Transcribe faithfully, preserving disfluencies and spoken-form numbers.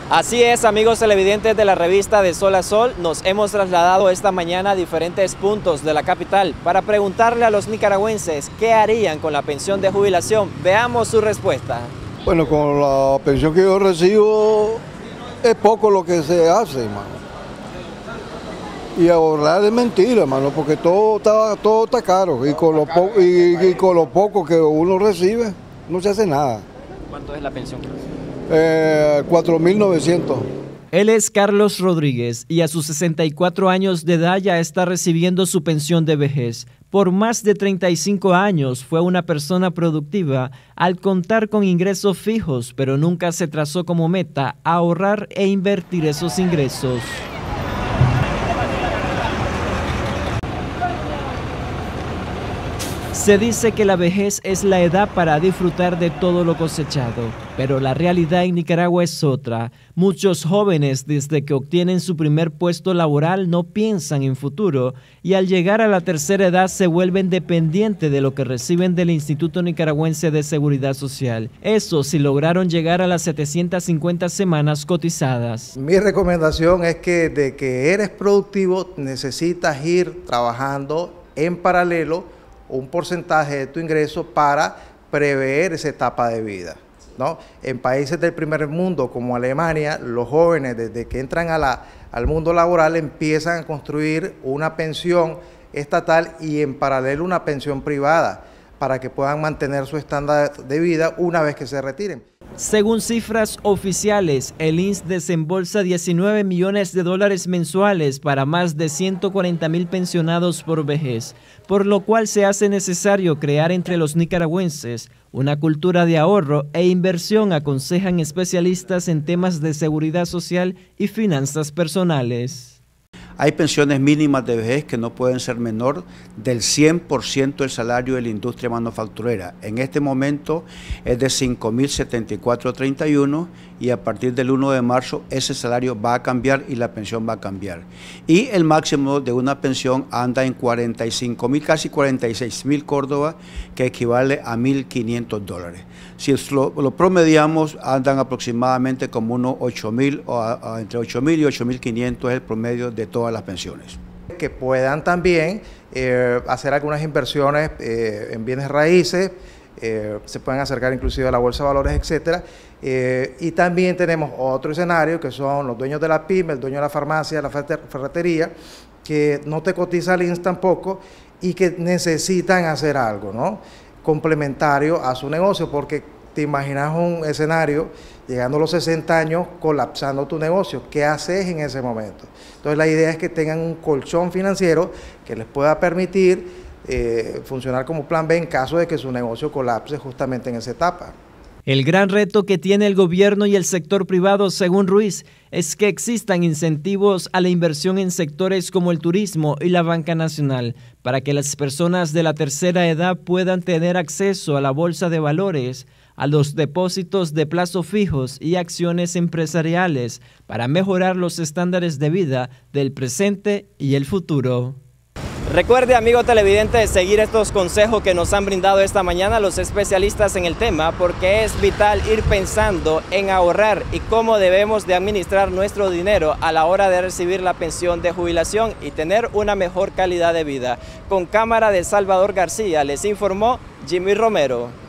Así es, amigos televidentes de la revista de Sol a Sol, nos hemos trasladado esta mañana a diferentes puntos de la capital para preguntarle a los nicaragüenses qué harían con la pensión de jubilación. Veamos su respuesta. Bueno, con la pensión que yo recibo es poco lo que se hace, hermano. Y ahorrar es mentira, hermano, porque todo está, todo está caro y con, lo po y, y con lo poco que uno recibe no se hace nada. ¿Cuánto es la pensión? Eh, cuatro mil novecientos. Él es Carlos Rodríguez y a sus sesenta y cuatro años de edad ya está recibiendo su pensión de vejez. Por más de treinta y cinco años fue una persona productiva al contar con ingresos fijos, pero nunca se trazó como meta ahorrar e invertir esos ingresos. Se dice que la vejez es la edad para disfrutar de todo lo cosechado, pero la realidad en Nicaragua es otra. Muchos jóvenes desde que obtienen su primer puesto laboral no piensan en futuro y al llegar a la tercera edad se vuelven dependientes de lo que reciben del Instituto Nicaragüense de Seguridad Social. Eso si lograron llegar a las setecientas cincuenta semanas cotizadas. Mi recomendación es que de que eres productivo necesitas ir trabajando en paralelo un porcentaje de tu ingreso para prever esa etapa de vida, ¿no? En países del primer mundo como Alemania, los jóvenes desde que entran a la, al mundo laboral empiezan a construir una pensión estatal y en paralelo una pensión privada para que puedan mantener su estándar de vida una vez que se retiren. Según cifras oficiales, el I N S desembolsa diecinueve millones de dólares mensuales para más de ciento cuarenta mil pensionados por vejez, por lo cual se hace necesario crear entre los nicaragüenses una cultura de ahorro e inversión, aconsejan especialistas en temas de seguridad social y finanzas personales. Hay pensiones mínimas de vejez que no pueden ser menor del cien por ciento del salario de la industria manufacturera. En este momento es de cinco mil setenta y cuatro punto treinta y uno y a partir del uno de marzo ese salario va a cambiar y la pensión va a cambiar. Y el máximo de una pensión anda en cuarenta y cinco mil, casi cuarenta y seis mil Córdoba, que equivale a mil quinientos dólares. Si lo, lo promediamos, andan aproximadamente como unos ocho mil, o a, a, entre ocho mil y ocho mil quinientos es el promedio de todas las pensiones. Que puedan también eh, hacer algunas inversiones eh, en bienes raíces, eh, se pueden acercar inclusive a la bolsa de valores, etcétera. Eh, y también tenemos otro escenario que son los dueños de la pyme, el dueño de la farmacia, la ferretería, que no te cotiza el I N S tampoco y que necesitan hacer algo, ¿no?, complementario a su negocio, porque te imaginas un escenario llegando a los sesenta años colapsando tu negocio. ¿Qué haces en ese momento? Entonces la idea es que tengan un colchón financiero que les pueda permitir eh, funcionar como plan B en caso de que su negocio colapse justamente en esa etapa. El gran reto que tiene el gobierno y el sector privado, según Ruiz, es que existan incentivos a la inversión en sectores como el turismo y la banca nacional, para que las personas de la tercera edad puedan tener acceso a la bolsa de valores, a los depósitos de plazo fijos y acciones empresariales para mejorar los estándares de vida del presente y el futuro. Recuerde, amigo televidente, seguir estos consejos que nos han brindado esta mañana los especialistas en el tema, porque es vital ir pensando en ahorrar y cómo debemos de administrar nuestro dinero a la hora de recibir la pensión de jubilación y tener una mejor calidad de vida. Con cámara de Salvador García, les informó Jimmy Romero.